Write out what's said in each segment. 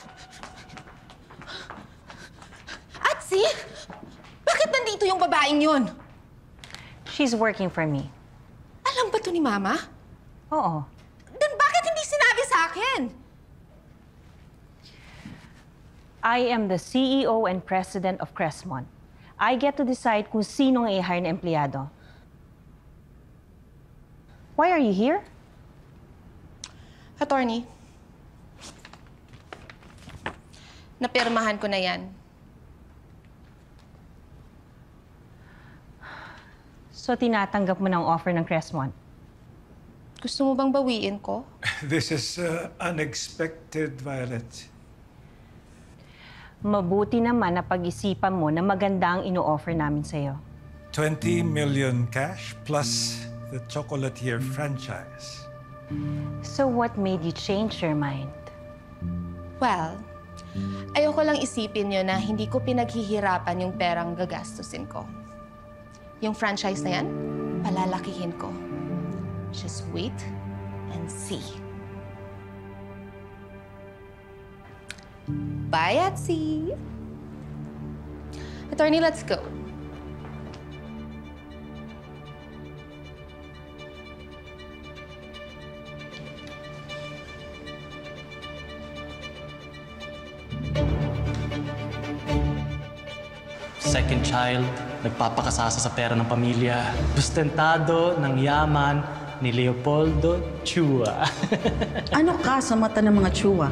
Atsi? Bakit nandito yung babaeng yun? She's working for me. Alam ba to ni Mama? Oo. Then bakit hindi sinabi sa akin? I am the CEO and President of Crestmont. I get to decide kung sinong i-hire na empleyado. Why are you here? Attorney, napirmahan ko na yan. So, tinatanggap mo ng offer ng Crestmont? Gusto mo bang bawiin ko? This is unexpected, Violet. Mabuti naman na pag-isipan mo na maganda ang ino-offer namin sa'yo. 20 million cash plus the chocolatier franchise. So what made you change your mind? Well, ayoko lang isipin nyo na hindi ko pinaghihirapan yung perang gagastusin ko. Yung franchise na yan, palalakihin ko. Just wait and see. Bye, Atsi! Attorney, let's go. Second child, nagpapakasasa sa pera ng pamilya. Sustentado ng yaman ni Leopoldo Chua. Ano ka sa mata ng mga Chua?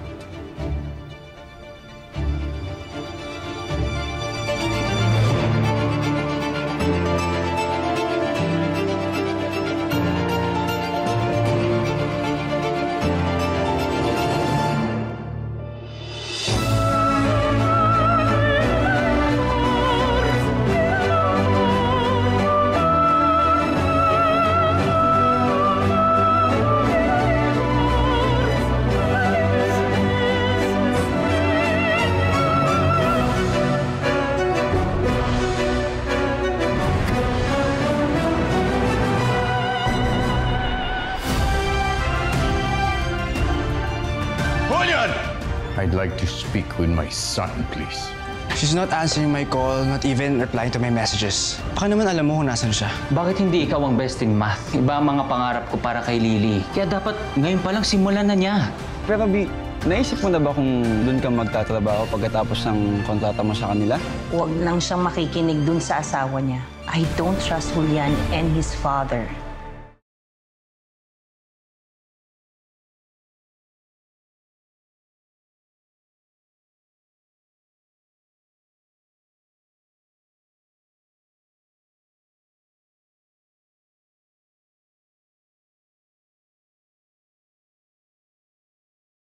I'd like to speak with my son, please. She's not answering my call, not even replying to my messages. Baka naman alam mo kung nasan siya. Bakit hindi ikaw ang best in math? Iba ang mga pangarap ko para kay Lily. Kaya dapat ngayon pa lang simulan na niya. Pero Bi, naisip mo na ba kung doon ka magtatrabaho pagkatapos ng kontrata mo sa kanila? Huwag nang siyang makikinig dun sa asawa niya. I don't trust Julian and his father.